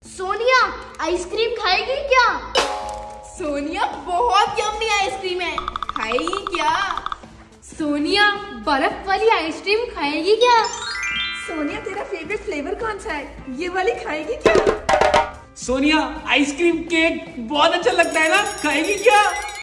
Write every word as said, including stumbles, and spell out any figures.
Sonia ice cream खाएगी क्या? सोनिया बहुत यम्मी आइसक्रीम है, खाएगी क्या? सोनिया बर्फ वाली आइसक्रीम खाएगी क्या? सोनिया तेरा फेवरेट फ्लेवर कौन सा है, ये वाली खाएगी क्या? सोनिया आइसक्रीम केक बहुत अच्छा लगता है ना, खाएगी क्या?